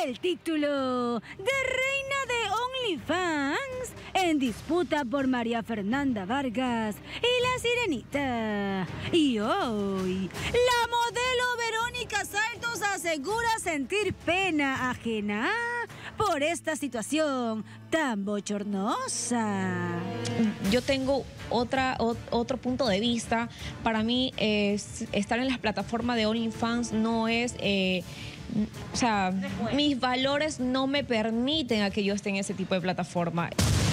el título de reina de OnlyFans en disputa por María Fernanda Vargas y la Sirenita. Y hoy, la modelo Verónica Saltos asegura sentir pena ajena por esta situación tan bochornosa. Yo tengo otro punto de vista. Para mí, estar en las plataformas de OnlyFans no es... o sea, mis valores no me permiten a que yo esté en ese tipo de plataforma.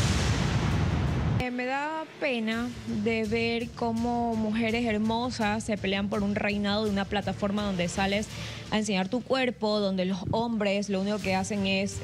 Me da pena de ver cómo mujeres hermosas se pelean por un reinado de una plataforma donde sales a enseñar tu cuerpo, donde los hombres lo único que hacen es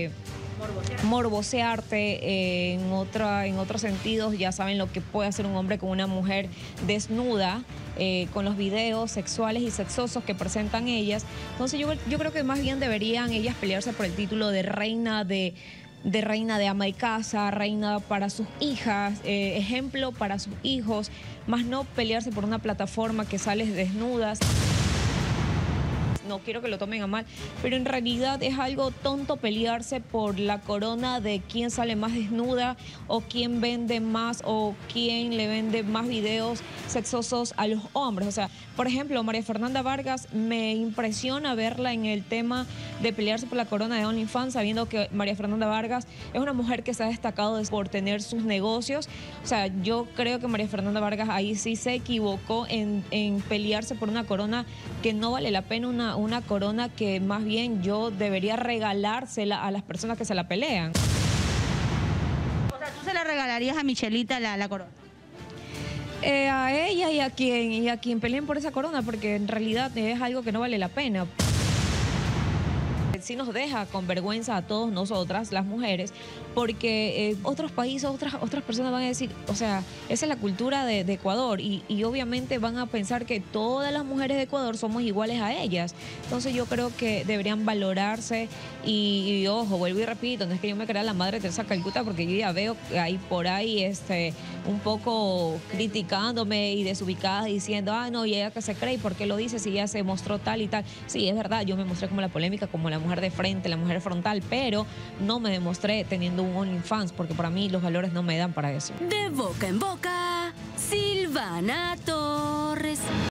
morbosearte. En otros sentidos ya saben lo que puede hacer un hombre con una mujer desnuda, con los videos sexuales y sexosos que presentan ellas. Entonces yo creo que más bien deberían ellas pelearse por el título de reina de ama de casa, reina para sus hijas, ejemplo para sus hijos, más no pelearse por una plataforma que sales desnudas. No quiero que lo tomen a mal, pero en realidad es algo tonto pelearse por la corona de quién sale más desnuda o quién vende más o quién le vende más videos sexosos a los hombres. O sea, por ejemplo, María Fernanda Vargas, me impresiona verla en el tema de pelearse por la corona de OnlyFans, sabiendo que María Fernanda Vargas es una mujer que se ha destacado por tener sus negocios. O sea, yo creo que María Fernanda Vargas ahí sí se equivocó en pelearse por una corona que no vale la pena, una corona que más bien yo debería regalársela a las personas que se la pelean. O sea, ¿tú se la regalarías a Michelita la corona? A ella y a quien peleen por esa corona, porque en realidad es algo que no vale la pena. Sí nos deja con vergüenza a todos nosotras, las mujeres, porque otros países, otras personas van a decir, o sea, esa es la cultura de Ecuador y obviamente van a pensar que todas las mujeres de Ecuador somos iguales a ellas. Entonces yo creo que deberían valorarse y ojo, vuelvo y repito, no es que yo me crea la madre Teresa Calcuta, porque yo ya veo ahí por ahí un poco criticándome y desubicadas diciendo, no, y ella que se cree, ¿y por qué lo dice si ella se mostró tal y tal? Sí, es verdad, yo me mostré como la polémica, como la mujer de frente, la mujer frontal, pero no me demostré teniendo un OnlyFans, porque para mí los valores no me dan para eso. De boca en boca, Silvana Torres.